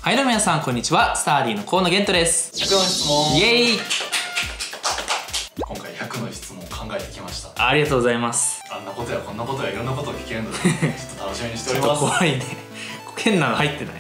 はい、どうも皆さんこんにちは。スターディーの河野玄斗です。 100の質問。 イエーイ。 今回100の質問を考えてきました。 ありがとうございます。 あんなことやこんなことやいろんなことを聞けるのでちょっと楽しみにしております。 ちょっと怖いね。変なの入ってない？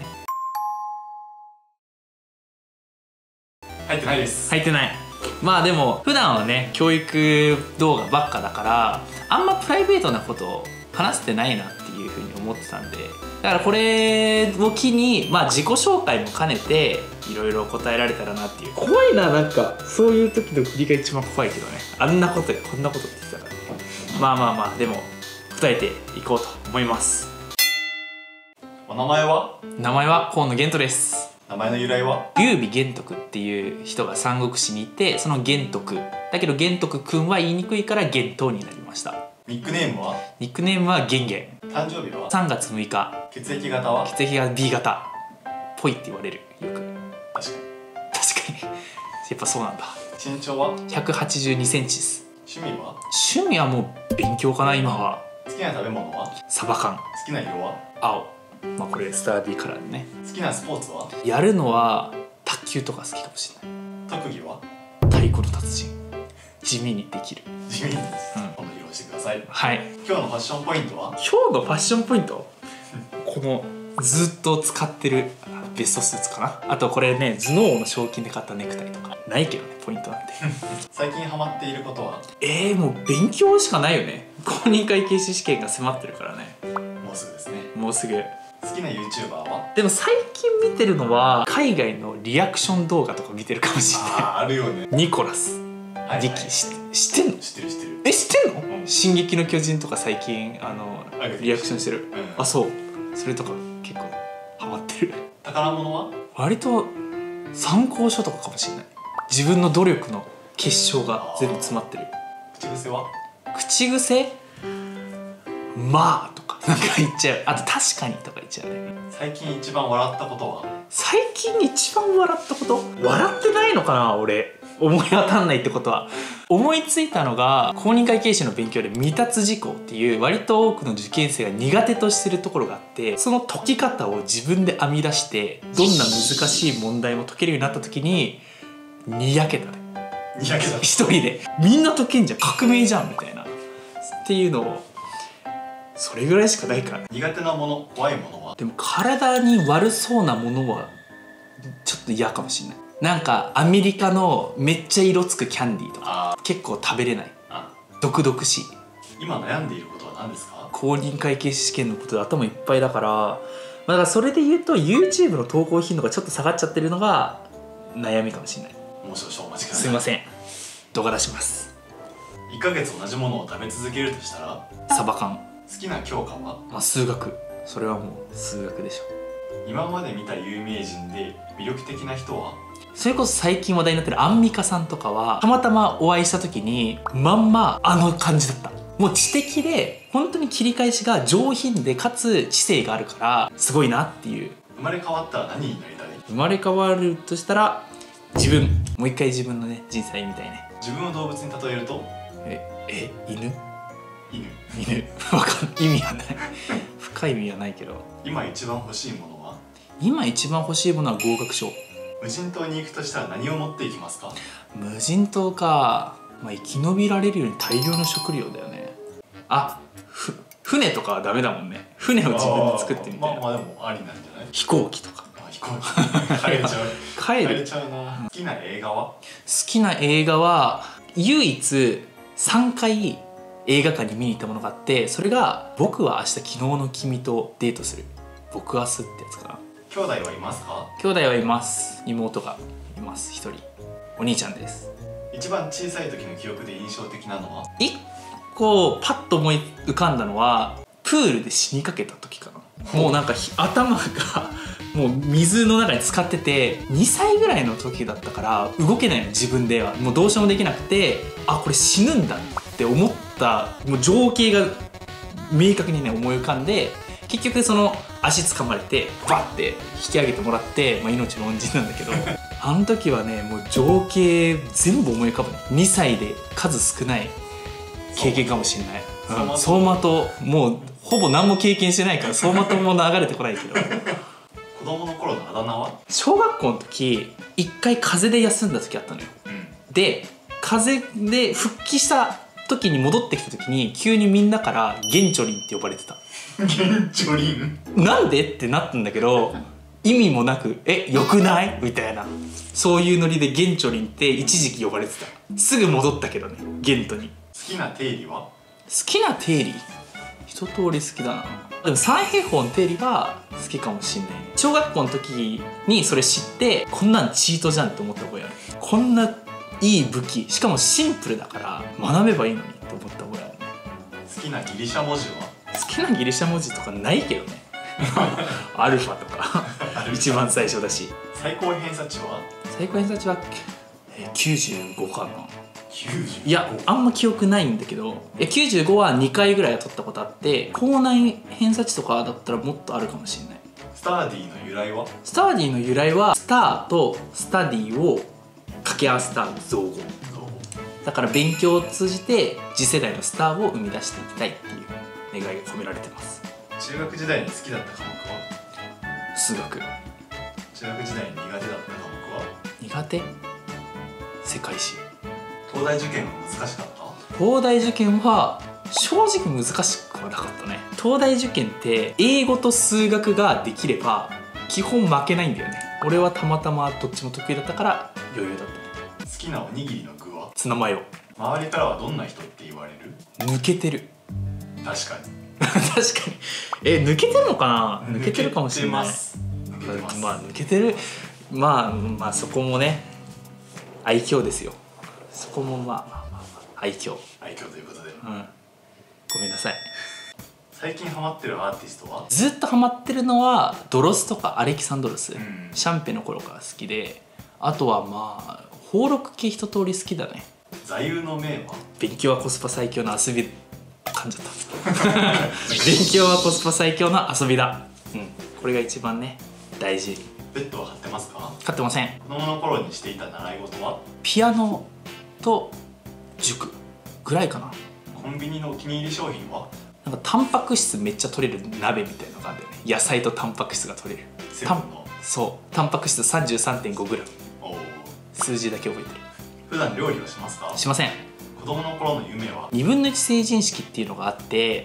入ってないです。 入ってない。まあでも普段はね教育動画ばっかだからあんまプライベートなことを話せてないなっていうふうに思ってたんで、だからこれを機にまあ自己紹介も兼ねていろいろ答えられたらなっていう。怖いな、なんかそういう時の振りが一番怖いけどね。あんなことやこんなことって言ってたからね。まあでも答えていこうと思います。 お名前は？ 名前は河野玄斗です。 名前の由来は？ 劉備玄徳っていう人が三国志にいて、その玄徳だけど玄徳くんは言いにくいから玄斗になりました。 ニックネームは？ ニックネームはゲンゲン。 誕生日は 3月6日。 血液型は？ 血液が B 型っぽいって言われる。よく。 確かに。 確かにやっぱそうなんだ。 身長は 182センチです。 趣味は？ 趣味はもう勉強かな。今は好きな食べ物は？ サバ缶。 好きな色は？ 青。まあこれスターディーカラーでね。 好きなスポーツは？ やるのは卓球とか好きかもしれない。 特技は？ 太鼓の達人。地味にできる。 地味に、今度披露してください。 はい。 今日のファッションポイントは？ 今日のファッションポイントこのずっと使ってるベストスーツかな。あとこれね、頭脳の賞金で買ったネクタイとかないけどね、ポイントなんて最近ハマっていることは？ もう勉強しかないよね。公認会計士試験が迫ってるからね。 もうすぐですね。 もうすぐ。 好きな YouTuber は？ でも最近見てるのは海外のリアクション動画とか見てるかもしれない。 あるよね。 ニコラスリキ知ってんの？ 知ってる。 知ってんの？進撃の巨人とか最近リアクションしてる。あ、そう。それとか結構ハマってる。 宝物は？ 割と参考書とかかもしれない。自分の努力の結晶が全部詰まってる。 口癖は？ 口癖？まあとかなんか言っちゃう。あと確かにとか言っちゃうね。 最近一番笑ったことは？ 最近一番笑ったこと？笑ってないのかな俺。思い当たんないってことは。思いついたのが公認会計士の勉強で未達事項っていう割と多くの受験生が苦手としてるところがあって、その解き方を自分で編み出してどんな難しい問題も解けるようになった時ににやけたね。 にやけた。 一人でみんな解けんじゃん、革命じゃんみたいなっていうのを、それぐらいしかないから。 苦手なもの、怖いものは？ でも体に悪そうなものはちょっと嫌かもしれない。なんかアメリカのめっちゃ色つくキャンディーとか結構食べれない。毒々しい。 今悩んでいることは何ですか？ 公認会計士試験のことで頭いっぱいだから、だからそれで言うと YouTube の投稿頻度がちょっと下がっちゃってるのが悩みかもしれない。 もう少々お待ちください。 すいません、動画出します。 1ヶ月同じものを食べ続けるとしたら？ サバ缶。 好きな教科は？ まあ数学。それはもう数学でしょ。 今まで見た有名人で魅力的な人は？ それこそ最近話題になってるアンミカさんとかはたまたまお会いした時にまんまあの感じだった。もう知的で本当に切り返しが上品でかつ知性があるからすごいなっていう。 生まれ変わったら何になりたい？ 生まれ変わるとしたら自分、もう一回自分のね人生みたいね。 自分を動物に例えると？ 犬犬わかんない。意味はない深い意味はないけど。 今一番欲しいものは？ 今一番欲しいものは合格証。 無人島に行くとしたら何を持っていきますか？ 無人島か。まあ、生き延びられるように大量の食料だよね。船とかはダメだもんね。船を自分で作ってみたいな。 まあでもありなんじゃない？ 飛行機とか。 飛行機帰れちゃう。 帰れちゃうな。好きな映画は？ 好きな映画は唯一3回映画館に見に行ったものがあって、それが僕は明日昨日の君とデートする。僕明日ってやつかな。 兄弟はいますか？ 兄弟はいます。妹がいます。一人お兄ちゃんです。 一番小さい時の記憶で印象的なのは？ 一個パッと思い浮かんだのはプールで死にかけた時かな。もうなんか頭がもう水の中に浸かってて、2歳ぐらいの時だったから動けないの自分では。もうどうしようもできなくて、あ、これ死ぬんだって思ったもう情景が明確にね思い浮かんで、結局その足掴まれてバッて引き上げてもらって、まあ、命の恩人なんだけどあの時はねもう情景全部思い浮かぶね。2歳で数少ない経験かもしれない。走馬灯もうほぼ何も経験してないから走馬灯も流れてこないけど子供の頃頃のあだ名は？ 小学校の時一回風邪で休んだ時あったのよ。で風邪で復帰した時に戻ってきた時に急にみんなからゲンチョリンって呼ばれてた。 ゲンチョリンなんでってなったんだけど意味もなくよくないみたいな、そういうノリでゲンチョリンって一時期呼ばれてた。すぐ戻ったけどね、ゲントに。 好きな定理は？ 好きな定理一通り好きだな。でも三平方の定理は好きかもしんない。小学校の時にそれ知ってこんなんチートじゃんって思った覚えある。こんないい武器、しかもシンプルだから学べばいいのにって思った覚えあるね。 好きなギリシャ文字は？ 好きなギリシャ文字とかないけどねアルファとか一番最初だし。 最高偏差値は？ 最高偏差値は95かな。 90？ いやあんま記憶ないんだけど、95は2回ぐらいは取ったことあって、校内偏差値とかだったらもっとあるかもしれない。 スターディの由来は？ スターディの由来はスターとスタディを掛け合わせた造語だから、勉強を通じて次世代のスターを生み出していきたいっていう願いが込められてます。 中学時代に好きだった科目は？ 数学。 中学時代に苦手だった科目は？ 苦手？世界史。 東大受験は難しかった？ 東大受験は正直難しくはなかったね。東大受験って英語と数学ができれば基本負けないんだよね。俺はたまたまどっちも得意だったから余裕だったね。 好きなおにぎりの具は？ ツナマヨ。 周りからはどんな人って言われる？ 抜けてる。 確かに確かに。抜けてるのかな。抜けてるかもしれない。 抜けてます。 まあ抜けてる。まあそこもね愛嬌ですよ。そこもまあ愛嬌ということで、 ごめんなさい。 最近ハマってるアーティストは？ ずっとハマってるのはドロスとかアレキサンドロス、 ん、 シャンペの頃から好きで、あとはまあ邦録系一通り好きだね。 座右の銘は？ 勉強はコスパ最強の遊び。噛んじゃった勉強はコスパ最強の遊びだ。これが一番ね大事。 ペットは飼ってますか？ 飼ってません。 子供の頃にしていた習い事は？ ピアノと塾ぐらいかな。 コンビニのお気に入り商品は？ なんかタンパク質めっちゃ取れる鍋みたいなのがあるんだよね。野菜とタンパク質が取れる。そうタンパク質 33.5g。 数字だけ覚えてる。 普段料理はしますか？ しません。 子供の頃の夢は 2分の1成人式っていうのがあって、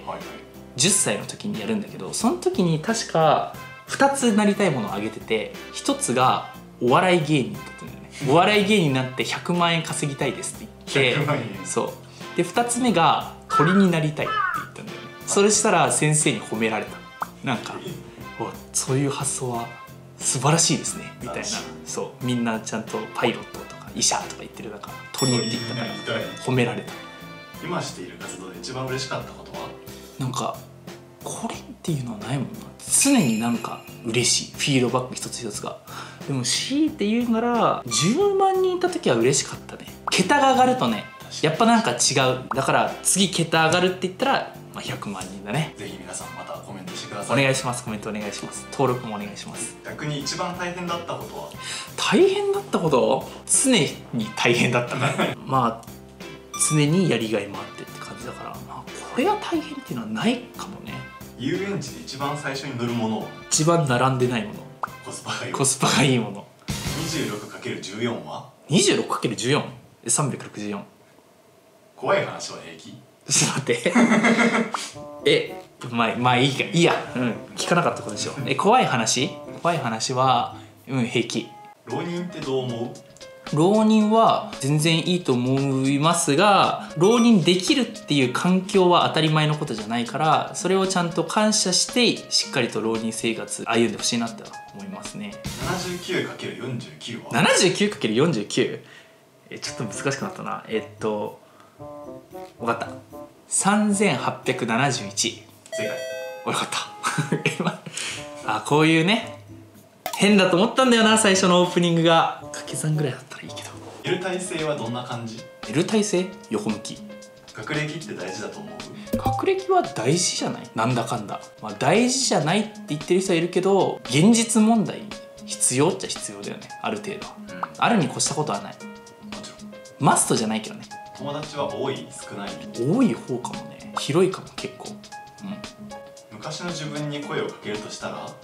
はいはい、 10歳の時にやるんだけど、その時に確か2つなりたいものを挙げてて、1つがお笑い芸人だったんだよね。お笑い芸人になって100万円稼ぎたいですって言って 100万円。 そうで2つ目が鳥になりたいって言ったんだよね。それしたら先生に褒められた。なんかそういう発想は素晴らしいですねみたいな。そうみんなちゃんとパイロットとか医者とか言ってる中、鳥って言ったから褒められた。 今している活動で一番嬉しかったことは？ なんかこれっていうのはないもんな。常になんか嬉しいフィードバック一つ一つが。でも強いて言うなら10万人いた時は嬉しかったね。桁が上がるとねやっぱなんか違う。だから次桁上がるって言ったら、100万人だね。 ぜひ皆さんまたコメントしてください。 お願いします。コメントお願いします。登録もお願いします。 逆に一番大変だったことは？ 大変だったこと？常に大変だったからまあ常にやりがいもあってって感じだから、これが大変っていうのはないかもね。 遊園地で一番最初に乗るものは？ 一番並んでないもの。 コスパがいい。 コスパがいいもの。 26×14 は？ 26×14 364。 怖い話は平気？ ちょっと待ってまあいいか、いいや、聞かなかったことでしょ。怖い話は平気。 浪人ってどう思う？ 浪人は全然いいと思いますが、浪人できるっていう環境は当たり前のことじゃないから、それをちゃんと感謝してしっかりと浪人生活歩んでほしいなって思いますね。 79×49 は？ 79×49 ちょっと難しくなったな。分かった。3871。 正解。 よかったこういうね変だと思ったんだよな、最初のオープニングが。掛け算ぐらいだったらいいけど。 いる体勢はどんな感じ？ いる体勢横向き。 学歴って大事だと思う？ 学歴は大事じゃない？なんだかんだ、大事じゃないって言ってる人はいるけど、現実問題必要っちゃ必要だよね、ある程度は。あるに越したことはない。 もちろんマストじゃないけどね。 友達は多い少ない？ 多い方かもね。広いかも結構。 昔の自分に声をかけるとしたら？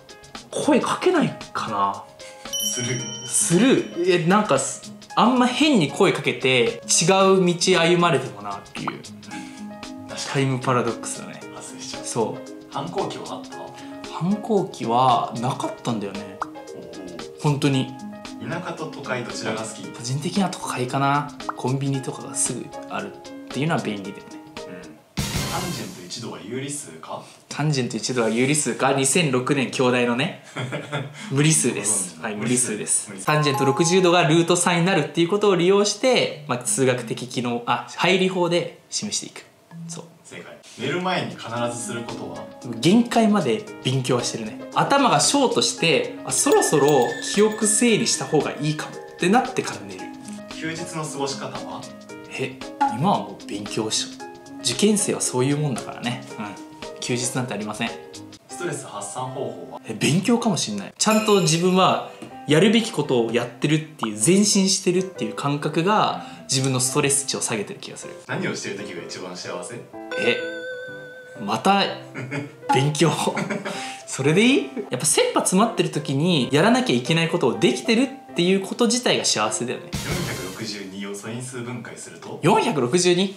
声かけないかな。 する。 する。なんかあんま変に声かけて違う道歩まれてもなっていう、タイムパラドックスだね。 発生しちゃう。 そう。 反抗期はあった？ 反抗期はなかったんだよね。本当に。 田舎と都会どちらが好き？ 個人的な都会かな。コンビニとかがすぐあるっていうのは便利だよね。 タンジェント1度は有理数か？ タンジェント1度は有理数か。2006年京大のね無理数です。はい、無理数です。タンジェント60度がルート3になるっていうことを利用して、数学的機能配理法で示していく。そう、 正解。寝る前に必ずすることは？ 限界まで勉強はしてるね。頭がショートしてそろそろ記憶整理した方がいいかもってなってから寝る。 休日の過ごし方は？ 今はもう勉強しよう。受験生はそういうもんだからね。休日なんてありません。 ストレス発散方法は？ 勉強かもしれない。ちゃんと自分はやるべきことをやってるっていう、前進してるっていう感覚が自分のストレス値を下げてる気がする。 何をしてる時が一番幸せ？ また勉強それでいい？やっぱ切羽詰まってる時にやらなきゃいけないことをできてるっていうこと自体が幸せだよね。 462を素因数分解すると？ 462？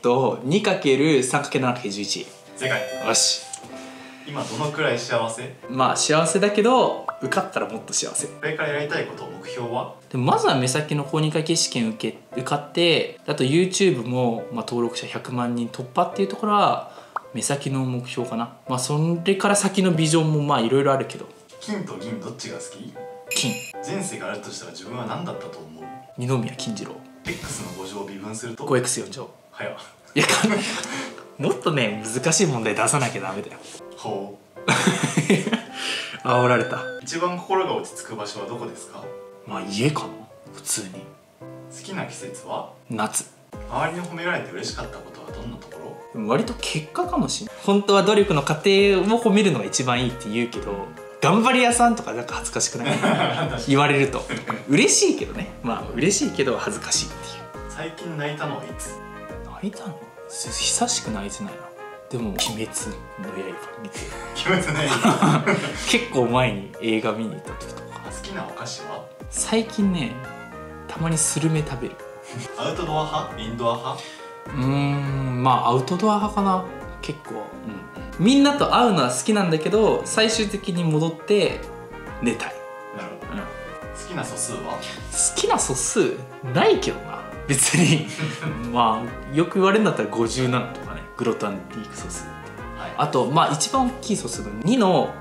2×3×7×11。 正解。 よし。 今どのくらい幸せ？ 幸せだけど受かったらもっと幸せ。 これからやりたいこと、目標は？ でもまずは目先の公認会計試験受かって、あと YouTube も登録者100万人突破っていうところは目先の目標かな。それから先のビジョンもいろいろあるけど。 金と銀どっちが好き？ 金。 前世があるとしたら自分は何だったと思う？ 二宮金次郎。 X の5乗を微分すると？ 5x4 乗。 はや。 いやもっとね難しい問題出さなきゃダメだよ。 ほう煽られた。 一番心が落ち着く場所はどこですか？ 家かな。普通に。 好きな季節は？ 夏。 周りに褒められて嬉しかったことはどんなところ？ 割と結果かもしれない。本当は努力の過程を褒めるのが一番いいって言うけど、頑張り屋さんとかなんか恥ずかしくない言われると嬉しいけどね。嬉しいけど恥ずかしいっていう。 最近泣いたのはいつ？ 泣いたの？久しく泣いてないな。でも「鬼滅の刃」見て鬼滅の刃結構前に映画見に行った時とか。 好きなお菓子は？ 最近ね、たまにスルメ食べる。 アウトドア派？インドア派？ アウトドア派かな。結構、みんなと会うのは好きなんだけど、最終的に戻って寝たい。 なるほど、好きな素数は？ 好きな素数ないけどな別によく言われるんだったら57とかね、グロタンディーク素数って、あと一番大きい素数の2の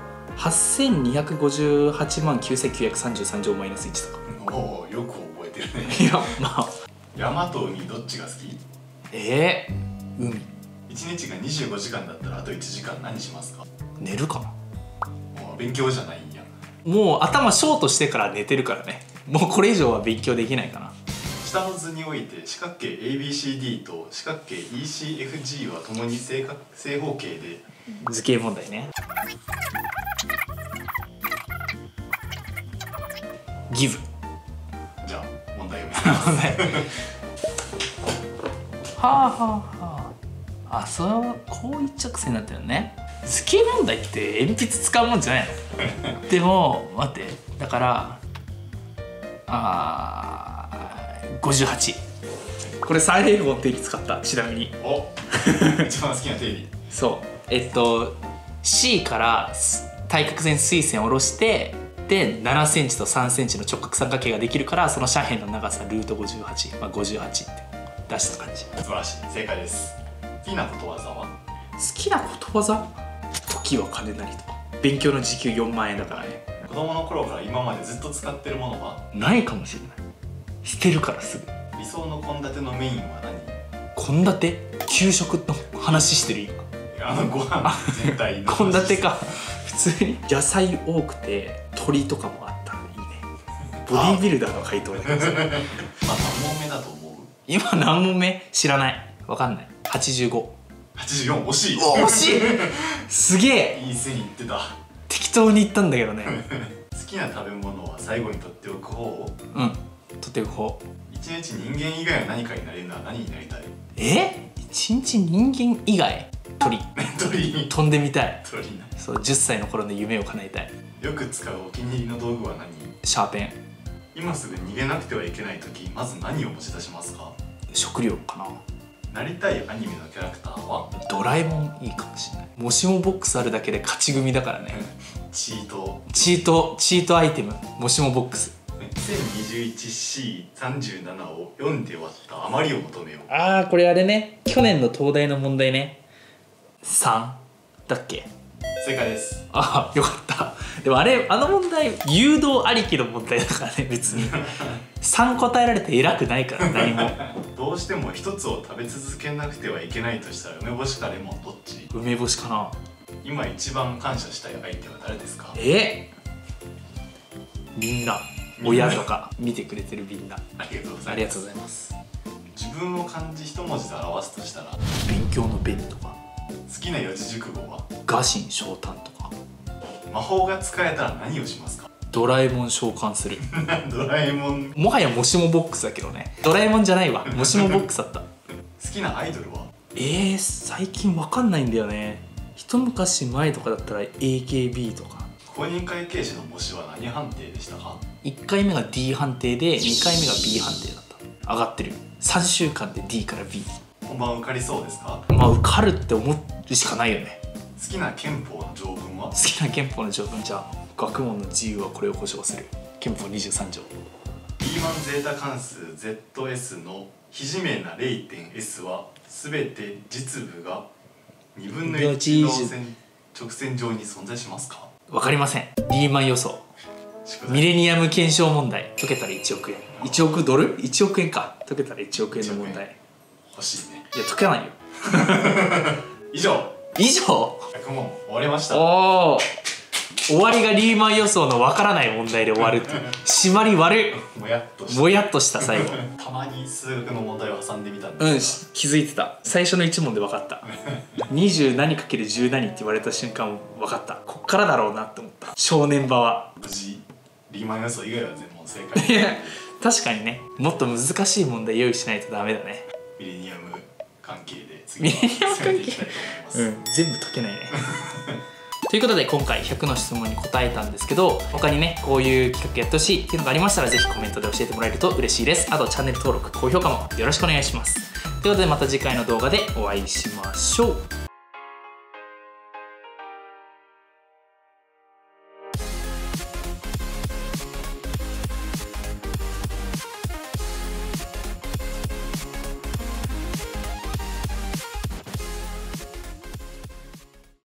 8258万9933乗マイナス1とか。 おお、よく覚えてるね。 いや山と海どっちが好き？ 海。 1日が25時間だったらあと1時間何しますか？ 寝るかな。 勉強じゃないんや。 もう頭ショートしてから寝てるからね。もうこれ以上は勉強できないかな。 下の図において四角形 ABCD と四角形 ECFG はともに正方形で。 図形問題ね。ギブ。 じゃあ問題を見せますこう一直線になってるね。図形問題って鉛筆使うもんじゃないのでも待って、だから58。これ三平方の定理使った。ちなみに一番好きな定理。 そう、C から対角線垂線を下ろしてで7センチと3センチの直角三角形ができるから、その斜辺の長さルート58、58って出した感じ。 素晴らしい、正解です。好きなことわざは？ 好きなことわざ？時は金なりとか。勉強の時給4万円だからね。 子供の頃から今までずっと使ってるものは？ ないかもしれない。捨てるからすぐ。 理想の献立のメインは何？ 献立？給食の話してる今。 ご飯全体の献立か。普通に野菜多くて鳥とかもあったらいいね。ボディービルダーの回答だけど何問目だと思う？ 今何問目？知らない。わかんない。85。 84。惜しい。 惜しい。すげえ。 いい線いってた。 適当に言ったんだけどね。 好きな食べ物は最後に取っておく方？ 取っておく方。 一日人間以外は何かになれるのは何になりたい？ 一日人間以外？鳥。 鳥。 飛んでみたい。 鳥な。 そう10歳の頃の夢を叶えたい。 よく使うお気に入りの道具は何？ シャーペン。 今すぐ逃げなくてはいけない時、まず何を持ち出しますか？ 食料かな。 なりたいアニメのキャラクターは？ ドラえもんいいかもしれない。もしもボックスあるだけで勝ち組だからね。 チートアイテム、もしもボックス。 2021C37 を読んで終わった余りを求めよう。 ああ、これあれね、去年の東大の問題ね。3だっけ？ 正解です。 ああ、よかった。でもあの問題誘導ありきの問題だからね。別に3答えられて偉くないから何も。 どうしても一つを食べ続けなくてはいけないとしたら、梅干しかレモンどっち？ 梅干しかな。 今一番感謝したい相手は誰ですか？ みんな、親とか見てくれてるみんな。 ありがとうございます。 ありがとうございます。 自分を漢字一文字で表すとしたら？ 勉強の勉とか。 好きな四字熟語は？ 臥薪嘗胆とか。 魔法が使えたら何をしますか？ ドラえもん召喚する。 ドラえもん。 もはやもしもボックスだけどね。ドラえもんじゃないわ、もしもボックスだった。 好きなアイドルは？ 最近わかんないんだよね。一昔前とかだったら AKB とか。 公認会計士の模試は何判定でしたか 1回目が D 判定で2回目が B 判定だった。上がってる。3週間で D から B。 本番受かりそうですか？ まあ受かるって思うしかないよね。 好きな憲法の条文は？ 好きな憲法の条文、じゃあ学問の自由はこれを保障する。憲法23条。 リーマンゼータ関数 ZS の非自明な 0.S は全て実部が2分の1の直線上に存在しますか？ わかりません。リーマン予想。ミレニアム検証問題。解けたら1億円。1億ドル ?1 億円か。解けたら1億円の問題。 欲しいね。 いや、解けないよ。 以上 100 問終わりました。 おお、終わりがリーマン予想のわからない問題で終わるっていう。締まり悪い。 もやっとした。 もやっとした最後。 たまに数学の問題を挟んでみたんです気づいてた。最初の1問で分かった。20何かける10何って言われた瞬間分かった。こっからだろうなって思った。正念場は。 無事リーマン予想以外は全問正解。 いや、確かにね、もっと難しい問題用意しないとダメだね。 ミレニアム関係でミレニアム関係、全部解けないね。ということで今回100の質問に答えたんですけど、他にねこういう企画やってほしいっていうのがありましたら、ぜひコメントで教えてもらえると嬉しいです。あとチャンネル登録、高評価もよろしくお願いします。ということでまた次回の動画でお会いしましょう。